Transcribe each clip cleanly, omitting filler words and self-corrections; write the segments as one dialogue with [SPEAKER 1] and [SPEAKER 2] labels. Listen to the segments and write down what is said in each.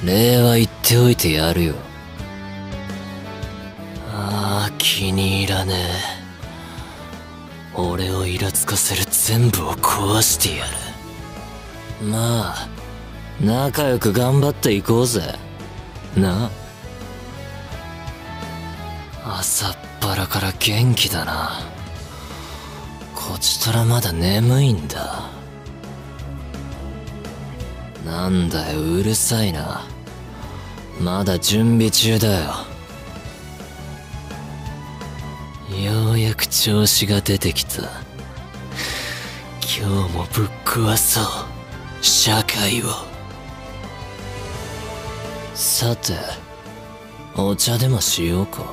[SPEAKER 1] 礼は言っておいてやるよ。気に入らねえ。俺をイラつかせる全部を壊してやる。まあ仲良く頑張っていこうぜな。朝っぱらから元気だな。こちとらまだ眠いんだ。なんだよ、うるさいな。まだ準備中だよ。ようやく調子が出てきた。今日もぶっ壊そう、社会を。さて、お茶でもしようか。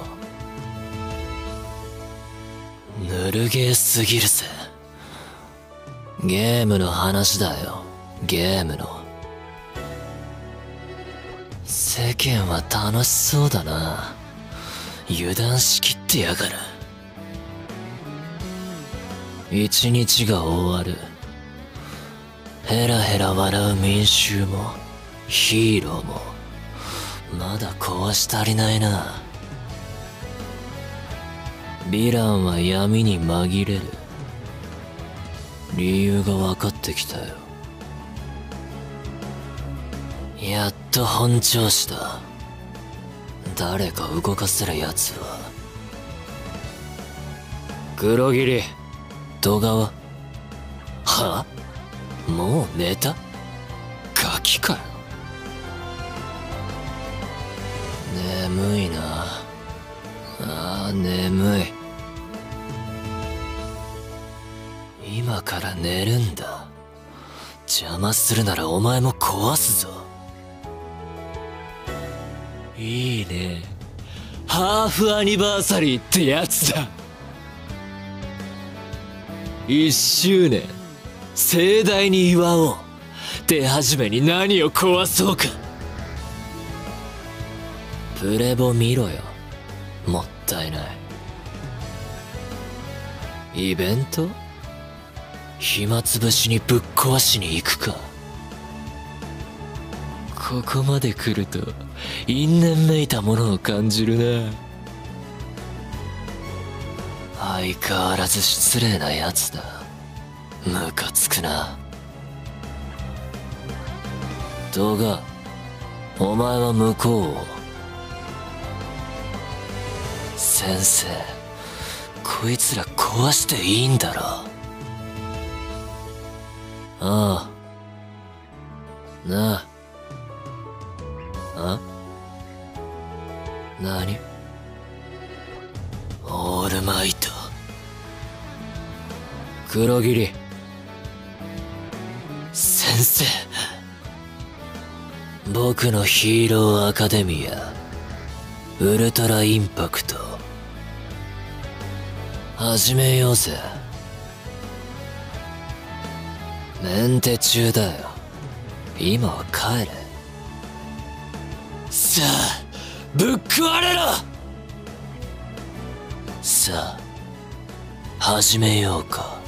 [SPEAKER 1] ぬるゲーすぎるぜ。ゲームの話だよ、ゲームの。世間は楽しそうだな。油断しきってやがる。一日が終わる。ヘラヘラ笑う民衆もヒーローもまだ壊し足りないな。ヴィランは闇に紛れる。理由が分かってきたよ。やっと本調子だ。誰か動かせるやつは。黒霧、戸川。は？もう寝た？ガキかよ。眠いな。眠い。今から寝るんだ。邪魔するならお前も壊すぞ。いいね。ハーフアニバーサリーってやつだ。1周年盛大に祝おう。手始めに何を壊そうか。プレボ見ろよ。もったいない。イベント？暇つぶしにぶっ壊しに行くか。ここまで来ると因縁めいたものを感じるな。相変わらず失礼なやつだ。ムカつくな。動画、お前は向こうを。先生、こいつら壊していいんだろ。ああ。なあ。何？オールマイト。黒霧。先生。僕のヒーローアカデミア、ウルトラインパクト。始めようぜ。メンテ中だよ。今は帰れ。さあ、ぶっ壊れろ！さあ、始めようか。